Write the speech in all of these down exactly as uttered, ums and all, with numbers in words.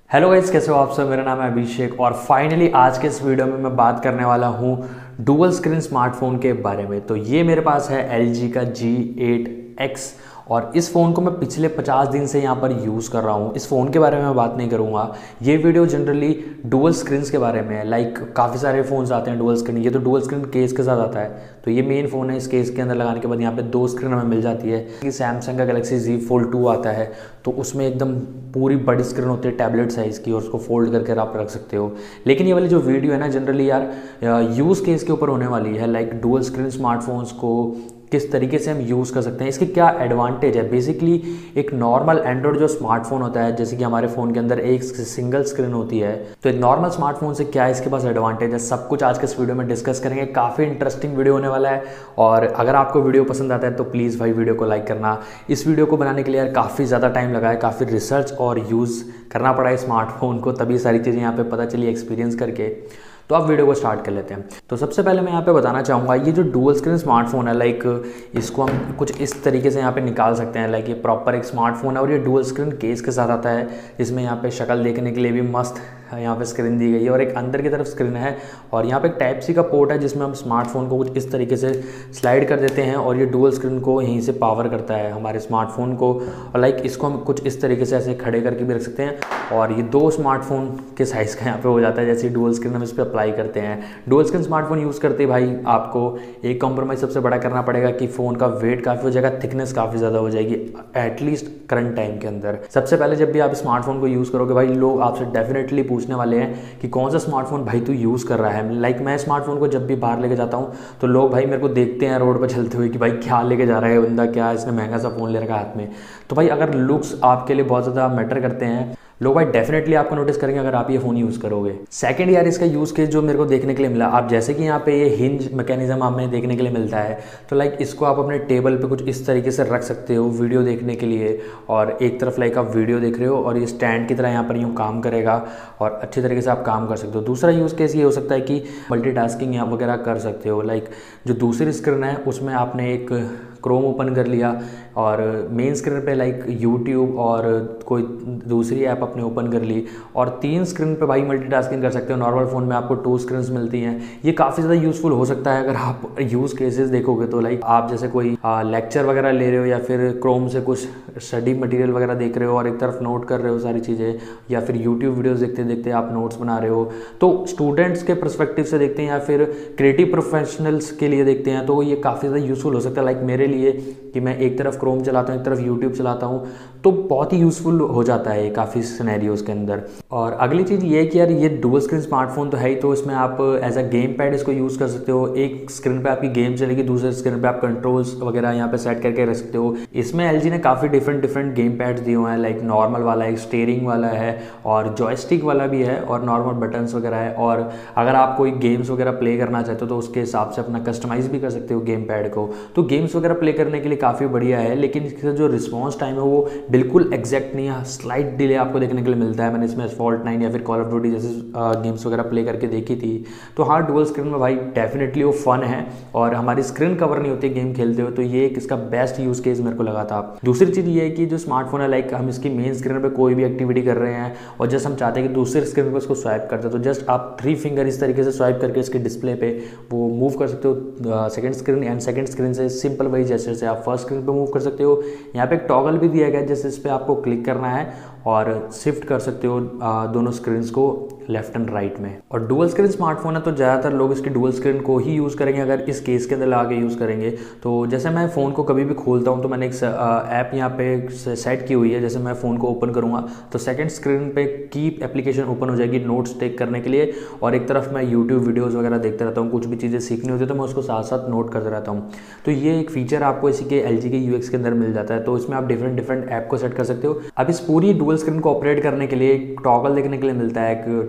Hello guys, कैसे हो आप सब। मेरा नाम है अभिषेक और फाइनली आज के इस वीडियो में मैं बात करने वाला हूँ डुअल स्क्रीन स्मार्टफोन के बारे में। तो ये मेरे पास है एल जी का जी एट एक्स और इस फ़ोन को मैं पिछले पचास दिन से यहाँ पर यूज़ कर रहा हूँ। इस फ़ोन के बारे में मैं बात नहीं करूँगा। ये वीडियो जनरली डुअल स्क्रीन के बारे में है। लाइक काफ़ी सारे फ़ोन्स आते हैं डुअल स्क्रीन, ये तो डुअल स्क्रीन केस के साथ आता है। तो ये मेन फ़ोन है, इस केस के अंदर लगाने के बाद यहाँ पे दो स्क्रीन हमें मिल जाती है। कि सैमसंग का गैलेक्सी Z फोल्ड टू आता है तो उसमें एकदम पूरी बड़ी स्क्रीन होती है टैबलेट साइज़ की और उसको फोल्ड करके आप रख सकते हो। लेकिन ये वाली जो वीडियो है ना जनरली यार यूज़ केस के ऊपर होने वाली है। लाइक डुअल स्क्रीन स्मार्टफोन्स को किस तरीके से हम यूज़ कर सकते हैं, इसके क्या एडवांटेज है। बेसिकली एक नॉर्मल एंड्रॉयड जो स्मार्टफोन होता है, जैसे कि हमारे फ़ोन के अंदर एक सिंगल स्क्रीन होती है, तो एक नॉर्मल स्मार्टफोन से क्या इसके पास एडवांटेज है, सब कुछ आज के इस वीडियो में डिस्कस करेंगे। काफ़ी इंटरेस्टिंग वीडियो होने वाला है और अगर आपको वीडियो पसंद आता है तो प्लीज़ भाई वीडियो को लाइक करना। इस वीडियो को बनाने के लिए यार काफ़ी ज़्यादा टाइम लगा है, काफ़ी रिसर्च और यूज़ करना पड़ा है स्मार्टफोन को, तभी सारी चीज़ें यहाँ पर पता चली एक्सपीरियंस करके। तो आप वीडियो को स्टार्ट कर लेते हैं। तो सबसे पहले मैं यहाँ पे बताना चाहूँगा, ये जो डुअल स्क्रीन स्मार्टफोन है, लाइक इसको हम कुछ इस तरीके से यहाँ पे निकाल सकते हैं। लाइक ये प्रॉपर एक स्मार्टफोन है और ये डुअल स्क्रीन केस के साथ आता है, जिसमें यहाँ पे शक्ल देखने के लिए भी मस्त यहाँ पे स्क्रीन दी गई है और एक अंदर की तरफ स्क्रीन है और यहाँ पे एक टाइप सी का पोर्ट है जिसमें हम स्मार्टफोन को कुछ इस तरीके से स्लाइड कर देते हैं और ये डुअल स्क्रीन को यहीं से पावर करता है हमारे स्मार्टफोन को। और लाइक इसको हम कुछ इस तरीके से ऐसे खड़े करके भी रख सकते हैं और ये दो स्मार्टफोन के साइज़ का यहाँ पे हो जाता है। जैसे डुअल स्क्रीन हम इस पर अप्लाई करते हैं। डुअल स्क्रीन स्मार्टफोन यूज़ करते भाई आपको एक कॉम्प्रोमाइज़ सबसे बड़ा करना पड़ेगा कि फ़ोन का वेट काफ़ी हो जाएगा, थिकनेस काफ़ी ज़्यादा हो जाएगी एटलीस्ट करंट टाइम के अंदर। सबसे पहले जब भी आप स्मार्टफोन को यूज़ करोगे भाई, लोग आपसे डेफिनेटली पूछने वाले हैं कि कौन सा स्मार्टफोन भाई तू यूज़ कर रहा है। लाइक मैं स्मार्टफोन को जब भी बाहर लेके जाता हूँ तो लोग भाई मेरे को देखते हैं रोड पर चलते हुए कि भाई क्या लेके जा रहा है बंदा, क्या इसने महंगा सा फ़ोन ले रखा है हाथ में। तो भाई अगर लुक्स आपके लिए बहुत ज़्यादा मैटर करते हैं, लोग भाई डेफिनेटली आपको नोटिस करेंगे अगर आप ये फ़ोन यूज़ करोगे। सेकंड यार इसका यूज़ केस जो मेरे को देखने के लिए मिला, आप जैसे कि यहाँ पे ये हिंज मैकेनिज्म हमें देखने के लिए मिलता है, तो लाइक इसको आप अपने टेबल पे कुछ इस तरीके से रख सकते हो वीडियो देखने के लिए। और एक तरफ लाइक आप वीडियो देख रहे हो और ये स्टैंड की तरह यहाँ पर यूँ काम करेगा और अच्छी तरीके से आप काम कर सकते हो। दूसरा यूज़ केस ये हो सकता है कि मल्टीटास्किंग यहाँ वगैरह कर सकते हो। लाइक जो दूसरी स्क्रीन है उसमें आपने एक क्रोम ओपन कर लिया और मेन स्क्रीन पे लाइक यूट्यूब और कोई दूसरी ऐप आपने ओपन कर ली और तीन स्क्रीन पे भाई मल्टीटास्किंग कर सकते हो। नॉर्मल फ़ोन में आपको टू स्क्रीन्स मिलती हैं। ये काफ़ी ज़्यादा यूज़फुल हो सकता है अगर आप यूज़ केसेस देखोगे तो। लाइक आप जैसे कोई लेक्चर वगैरह ले रहे हो या फिर क्रोम से कुछ स्टडी मटेरियल वगैरह देख रहे हो और एक तरफ नोट कर रहे हो सारी चीज़ें, या फिर यूट्यूब वीडियोज़ देखते देखते आप नोट्स बना रहे हो। तो स्टूडेंट्स के परस्पेक्टिव से देखते हैं या फिर क्रिएटिव प्रोफेशनल्स के लिए देखते हैं तो ये काफ़ी ज़्यादा यूज़फुल हो सकता है। लाइक मेरे लिए कि मैं एक तरफ क्रोम चलाता हूँ एक तरफ यूट्यूब चलाता हूँ, तो बहुत ही यूज़फुल हो जाता है काफ़ी सिनेरियोज़ के अंदर। और अगली चीज़ ये है कि यार ये डुअल स्क्रीन स्मार्टफोन तो है ही, तो इसमें आप एज अ गेम पैड इसको यूज़ कर सकते हो। एक स्क्रीन पे आपकी गेम चलेगी, दूसरे स्क्रीन पे आप कंट्रोल्स वगैरह यहाँ पे सेट करके रख सकते हो। इसमें एलजी ने काफ़ी डिफरेंट डिफरेंट गेम पैड्स दिए हुए हैं। लाइक नॉर्मल वाला है, स्टीयरिंग वाला है और जॉयस्टिक वाला भी है और नॉर्मल बटन्स वगैरह है। और अगर आप कोई गेम्स वगैरह प्ले करना चाहते हो तो उसके हिसाब से अपना कस्टमाइज़ भी कर सकते हो गेम पैड को। तो गेम्स वगैरह प्ले करने के लिए काफ़ी बढ़िया है, लेकिन इसका जो रिस्पॉन्स टाइम है वो बिल्कुल एग्जैक्ट नहीं है, स्लाइट डिले आपको देखने के लिए मिलता है। मैंने इसमें एसफॉल्ट नाइन या फिर कॉल ऑफ ड्यूटी जैसे गेम्स वगैरह प्ले करके देखी थी। तो हाँ, डुअल स्क्रीन में भाई डेफिनेटली वो फन है और हमारी स्क्रीन कवर नहीं होती गेम खेलते हुए, तो ये एक इसका बेस्ट यूज़ केस मेरे को लगा था। दूसरी चीज़ ये है कि जो स्मार्टफोन है, लाइक हम इसकी मेन स्क्रीन पर कोई भी एक्टिविटी कर रहे हैं और जस्ट हम चाहते हैं कि दूसरे स्क्रीन पर उसको स्वाइप करते हैं, तो जस्ट आप थ्री फिंगर इस तरीके से स्वाइप करके इसके डिस्प्ले पे वो मूव कर सकते हो second screen and second screen से सिंपल वही जैसे से आप फर्स्ट स्क्रीन पे मूव कर सकते हो। यहाँ पे एक टॉगल भी दिया गया है जैसे इस पर आपको क्लिक करना है और शिफ्ट कर सकते हो दोनों स्क्रीन्स को लेफ्ट एंड राइट में। और डुअल स्क्रीन स्मार्टफोन है तो ज़्यादातर लोग इसकी डुअल स्क्रीन को ही यूज़ करेंगे अगर इस केस के अंदर लगा के यूज़ करेंगे। तो जैसे मैं फ़ोन को कभी भी खोलता हूँ तो मैंने एक ऐप यहाँ पे सेट की हुई है। जैसे मैं फ़ोन को ओपन करूँगा तो सेकंड स्क्रीन पे कीप एप्लीकेशन ओपन हो जाएगी नोट्स टेक करने के लिए, और एक तरफ मैं यूट्यूब वीडियोज़ वगैरह देखते रहता हूँ। कुछ भी चीज़ें सीखनी होती है तो मैं उसको साथ साथ नोट करते रहता हूँ। तो ये एक फीचर आपको इसी के एल जी के यूएक्स के अंदर मिल जाता है। तो इसमें आप डिफरेंट डिफरेंट ऐप को सेट कर सकते हो। अब इस पूरी डुअल स्क्रीन को ऑपरेट करने के लिए एक टॉगल देखने के लिए मिलता है, एक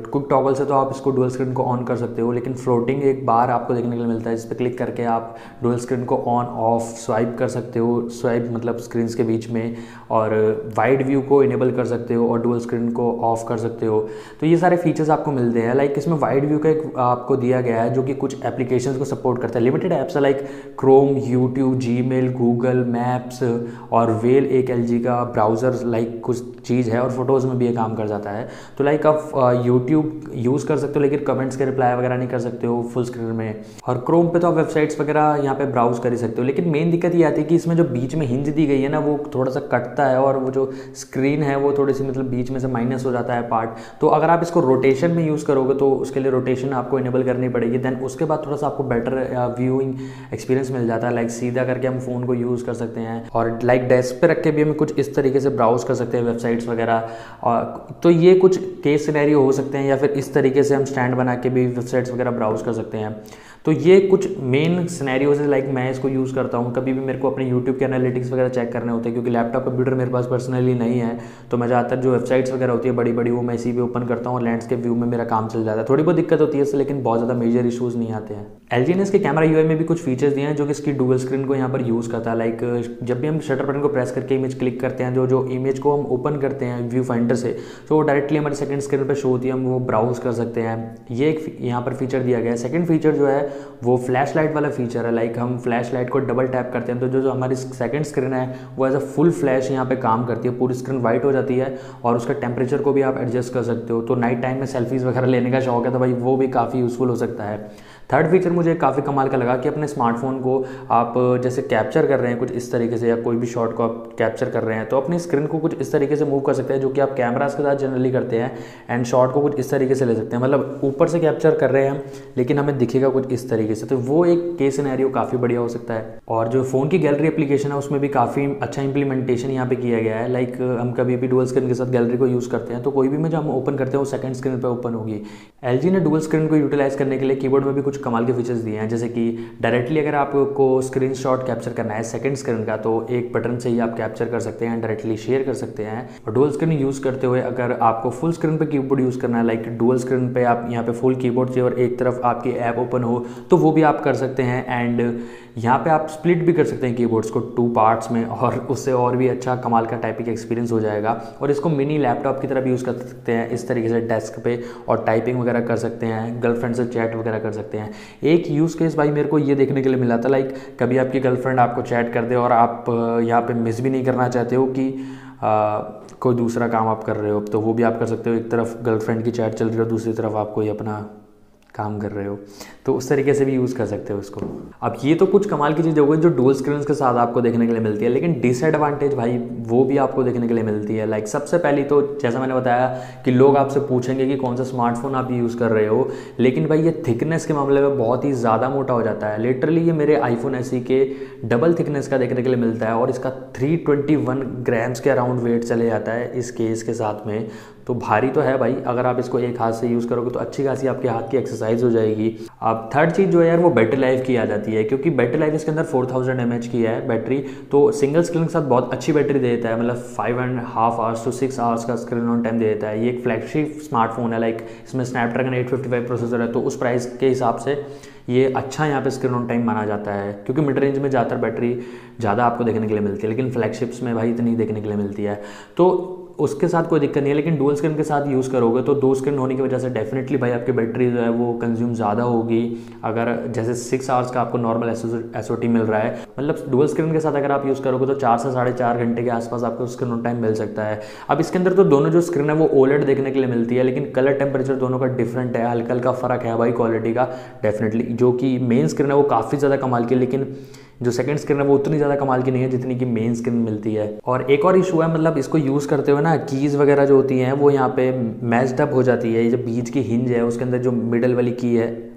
क्विक टॉगल से तो आप इसको डुअल स्क्रीन को ऑन कर सकते हो, लेकिन फ्लोटिंग एक बार आपको देखने के लिए मिलता है, इस पर क्लिक करके आप डुअल स्क्रीन को ऑन ऑफ स्वाइप कर सकते हो, स्वाइप मतलब स्क्रीन के बीच में, और वाइड व्यू को इनेबल कर सकते हो और डुअल स्क्रीन को ऑफ कर सकते हो। तो ये सारे फीचर्स आपको मिलते हैं। लाइक इसमें वाइड व्यू का एक आपको दिया गया है जो कि कुछ एप्लीकेशंस को सपोर्ट करता है। लिमिटेड ऐप्स है like Chrome, YouTube, Gmail, Google Maps और वेल एक एलजी का ब्राउज़र लाइक कुछ चीज़ है, और फोटोज़ में भी ये काम कर जाता है। तो लाइक आप यूट्यूब यूज़ कर सकते हो, लेकिन कमेंट्स के रिप्लाई वगैरह नहीं कर सकते हो फुल स्क्रीन में। और क्रोम पे तो आप वेबसाइट्स वगैरह यहाँ पे ब्राउज कर ही सकते हो। लेकिन मेन दिक्कत ये आती है कि इसमें जो बीच में हिंज दी गई है ना, वो थोड़ा सा कटता है, और वो जो स्क्रीन है वो थोड़ी सी मतलब बीच में से माइनस हो जाता है पार्ट। तो अगर आप इसको रोटेशन में यूज़ करोगे तो उसके लिए रोटेशन आपको इनेबल करनी पड़ेगी। देन उसके बाद थोड़ा सा आपको बेटर व्यूइंग एक्सपीरियंस मिल जाता है। लाइक सीधा करके हम फ़ोन को यूज़ कर सकते हैं, और लाइक डेस्क पे रख के भी हम कुछ इस तरीके से ब्राउज कर सकते हैं वेबसाइट्स वगैरह। और तो ये कुछ केस सिनेरियो हो सकते हैं, या फिर इस तरीके से हम स्टैंड बना के भी वेबसाइट्स वगैरह ब्राउज कर सकते हैं। तो ये कुछ मेन सिनेरियोज है। लाइक मैं इसको यूज़ करता हूँ कभी भी मेरे को अपने यूट्यूब के एनालिटिक्स वगैरह चेक करने होते हैं, क्योंकि लैपटॉप कंप्यूटर मेरे पास पर्सनली नहीं है। तो मैं ज़्यादातर जो वेबसाइट्स वगैरह होती है बड़ी बड़ी, वो मैं इसी पे ओपन करता हूँ और लैंडस्केप व्यू में मेरा काम चल जाता है। थोड़ी बहुत दिक्कत होती है इससे, लेकिन बहुत ज़्यादा मेजर इशूज़ नहीं आते हैं। एलजी ने इसके कैमरा यूआई में भी कुछ फीचर्स दिए हैं जो कि इसकी डुअल स्क्रीन को यहाँ पर यूज़ करता है। लाइक जब भी हम शटर बटन को प्रेस करके इमेज क्लिक करते हैं, जो जो इमेज को हम ओपन करते हैं व्यू फाइंडर से, तो वो डायरेक्टली हमारे सेकंड स्क्रीन पर शो होती है, हम वो ब्राउज कर सकते हैं। ये एक यहाँ पर फीचर दिया गया है। सेकंड फीचर जो है वो फ्लैश लाइट वाला फीचर है। लाइक हम फ्लैश लाइट को डबल टैप करते हैं तो जो जो हमारी सेकंड स्क्रीन है वो एज अ फुल फ्लैश यहाँ पे काम करती है, पूरी स्क्रीन वाइट हो जाती है, और उसका टेम्परेचर को भी आप एडजस्ट कर सकते हो। तो नाइट टाइम में सेल्फीज वगैरह लेने का शौक है तो भाई वो भी काफ़ी यूज़फुल हो सकता है। थर्ड फीचर मुझे काफ़ी कमाल का लगा कि अपने स्मार्टफोन को आप जैसे कैप्चर कर रहे हैं कुछ इस तरीके से, या कोई भी शॉट को आप कैप्चर कर रहे हैं, तो अपनी स्क्रीन को कुछ इस तरीके से मूव कर सकते हैं, जो कि आप कैमरास के साथ जनरली करते हैं, एंड शॉट को कुछ इस तरीके से ले सकते हैं। मतलब ऊपर से कैप्चर कर रहे हैं लेकिन हमें दिखेगा कुछ इस तरीके से। तो वो एक केस सिनेरियो काफ़ी बढ़िया हो सकता है। और जो फ़ोन की गैलरी एप्लीकेशन है उसमें भी काफ़ी अच्छा इंप्लीमेंटेशन यहाँ पे किया गया है। लाइक हम कभी भी डुअल स्क्रीन के साथ गैलरी को यूज़ करते हैं तो कोई भी इमेज हम ओपन करते हैं वो सेकंड स्क्रीन पे ओपन होगी। एलजी ने डुअल स्क्रीन को यूटिलाइज करने के लिए कीबोर्ड में भी कुछ कमाल के फीचर्स दिए हैं, जैसे कि डायरेक्टली अगर आपको स्क्रीनशॉट कैप्चर करना है सेकंड स्क्रीन का तो एक बटन से ही आप कैप्चर कर सकते हैं, डायरेक्टली शेयर कर सकते हैं। और डुअल स्क्रीन यूज़ करते हुए अगर आपको फुल स्क्रीन पे कीबोर्ड यूज़ करना है, लाइक डुअल स्क्रीन पे आप यहाँ पे फुल कीबोर्ड से और एक तरफ आपकी ऐप ओपन हो तो वो भी आप कर सकते हैं। एंड यहाँ पे आप स्प्लिट भी कर सकते हैं कीबोर्ड्स को टू पार्ट्स में, और उससे और भी अच्छा कमाल का टाइपिंग एक्सपीरियंस हो जाएगा। और इसको मिनी लैपटॉप की तरह भी यूज़ कर सकते हैं इस तरीके से डेस्क पे, और टाइपिंग वगैरह कर सकते हैं, गर्लफ्रेंड से चैट वगैरह कर सकते हैं। एक यूज़ केस भाई मेरे को ये देखने के लिए मिला था, लाइक कभी आपकी गर्लफ्रेंड आपको चैट कर दे और आप यहाँ पे मिस भी नहीं करना चाहते हो कि आ, कोई दूसरा काम आप कर रहे हो, तो वो भी आप कर सकते हो। एक तरफ गर्लफ्रेंड की चैट चल रही हो, दूसरी तरफ आप कोई अपना काम कर रहे हो, तो उस तरीके से भी यूज़ कर सकते हो इसको। अब ये तो कुछ कमाल की चीज़ हो गई जो डुअल स्क्रीन के साथ आपको देखने के लिए मिलती है, लेकिन डिसएडवांटेज भाई वो भी आपको देखने के लिए मिलती है। लाइक सबसे पहली तो जैसा मैंने बताया कि लोग आपसे पूछेंगे कि कौन सा स्मार्टफोन आप यूज़ कर रहे हो, लेकिन भाई ये थिकनेस के मामले में बहुत ही ज़्यादा मोटा हो जाता है। लिटरली ये मेरे आईफोन एसई के डबल थिकनेस का देखने के लिए मिलता है, और इसका थ्री ट्वेंटी वन ग्राम्स के अराउंड वेट चले जाता है इस केस के साथ में। तो भारी तो है भाई, अगर आप इसको एक हाथ से यूज़ करोगे तो अच्छी खासी आपके हाथ की एक्सरसाइज हो जाएगी। अब थर्ड चीज़ जो है यार वो बैटरी लाइफ की आ जाती है, क्योंकि बैटरी लाइफ इसके अंदर फोर थाउजेंड एम एच की है बैटरी, तो सिंगल स्क्रीन के साथ बहुत अच्छी बैटरी दे देता है। मतलब five and half hours to six hours का स्क्रीन ऑन टाइम दे देता है। ये एक फ्लैगशिप स्मार्टफोन है, लाइक इसमें Snapdragon eight fifty five processor है, तो उस प्राइस के हिसाब से ये अच्छा यहाँ पे स्क्रीन ऑन टाइम माना जाता है, क्योंकि मिड रेंज में ज़्यादातर बैटरी ज़्यादा आपको देखने के लिए मिलती है, लेकिन फ्लैगशिप्स में भाई इतनी देखने के लिए मिलती है। तो उसके साथ कोई दिक्कत नहीं है, लेकिन डुअल स्क्रीन के साथ यूज़ करोगे तो दो स्क्रीन होने की वजह से डेफिनेटली भाई आपकी बैटरी जो है वो कंज्यूम ज़्यादा होगी। अगर जैसे सिक्स आवर्स का आपको नॉर्मल एस ओ टी मिल रहा है, मतलब डुअल स्क्रीन के साथ अगर आप यूज़ करोगे तो चार से साढ़े चार घंटे के आसपास आपको स्क्रीन ऑन टाइम मिल सकता है। अब इसके अंदर तो दोनों जो स्क्रीन है वो ओलेड देखने के लिए मिलती है, लेकिन कलर टेम्परेचर दोनों का डिफरेंट है, हल्का हल्का फ़र्क है भाई क्वालिटी का डेफिनेटली। जो कि मेन स्क्रीन है वो काफ़ी ज़्यादा कमाल की, लेकिन जो सेकंड स्क्रीन है वो उतनी ज़्यादा कमाल की नहीं है जितनी कि मेन स्क्रीन मिलती है। और एक और इशू है, मतलब इसको यूज़ करते हुए ना कीज़ वगैरह जो होती हैं वो यहाँ पे मैच्ड अप हो जाती है। ये जो बीच की हिंज है उसके अंदर जो मिडल वाली की है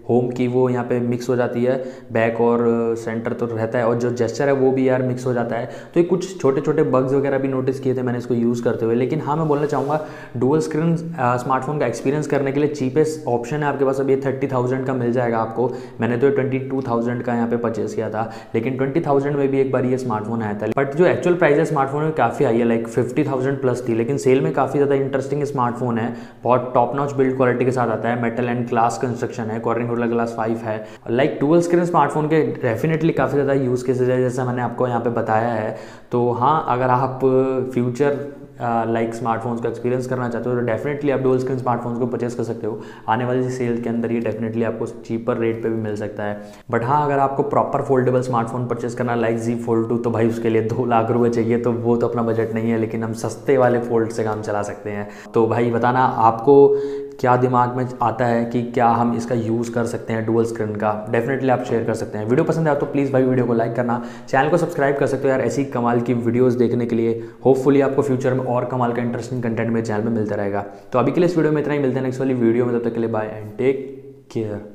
होम की वो यहाँ पे मिक्स हो जाती है, बैक और सेंटर तो रहता है, और जो जेस्चर है वो भी यार मिक्स हो जाता है। तो ये कुछ छोटे छोटे बग्स वगैरह भी नोटिस किए थे मैंने इसको यूज़ करते हुए। लेकिन हाँ, मैं बोलना चाहूँगा डुअल स्क्रीन स्मार्टफोन का एक्सपीरियंस करने के लिए चीपेस्ट ऑप्शन है आपके पास अभी थर्टी थाउजेंड का मिल जाएगा आपको। मैंने तो ट्वेंटी टू थाउजेंड का यहाँ पे परचेस किया था, लेकिन ट्वेंटी थाउजेंड में भी एक बार ये स्मार्टफोन आया था। बट जो एक्चुअल प्राइस है स्मार्टफोन में काफ़ी हाई है, लाइक फिफ्टी थाउजेंड प्लस थी, लेकिन सेल में काफ़ी ज़्यादा इंटरेस्टिंग स्मार्टफोन है। बहुत टॉप नॉच बिल्ड क्वालिटी के साथ आता है, मेटल एंड ग्लास कंस्ट्रक्शन है, कॉर्निंग गोरिल्ला ग्लास फाइव है। लाइक डुअल स्क्रीन स्मार्टफोन के डेफिनेटली काफ़ी ज़्यादा यूज़ केसेस है, जैसा मैंने आपको यहाँ पे बताया है। तो हाँ, अगर आप फ्यूचर लाइक स्मार्टफोन्स का एक्सपीरियंस करना चाहते हो तो डेफिनेटली आप डुअल स्क्रीन स्मार्टफोन्स को परचेस कर सकते हो। आने वाली सेल के अंदर ये डेफिनेटली आपको चीपर रेट पे भी मिल सकता है। बट हाँ, अगर आपको प्रॉपर फोल्डेबल स्मार्टफोन परचेस करना लाइक जी फोल्ड टू, तो भाई उसके लिए दो लाख रुपए चाहिए, तो वो तो अपना बजट नहीं है। लेकिन हम सस्ते वाले फोल्ड से काम चला सकते हैं। तो भाई बताना आपको क्या दिमाग में आता है कि क्या हम इसका यूज़ कर सकते हैं डुअल स्क्रीन का। डेफिनेटली आप शेयर कर सकते हैं। वीडियो पसंद आया तो प्लीज़ भाई वीडियो को लाइक करना, चैनल को सब्सक्राइब कर सकते हो यार ऐसी कमाल की वीडियोस देखने के लिए। होपफुली आपको फ्यूचर में और कमाल का इंटरेस्टिंग कंटेंट मेरे चैनल में मिलता रहेगा। तो अभी के लिए इस वीडियो में इतना ही, मिलते हैं नेक्स्ट वाली वीडियो में। तब तक के लिए बाय एंड टेक केयर।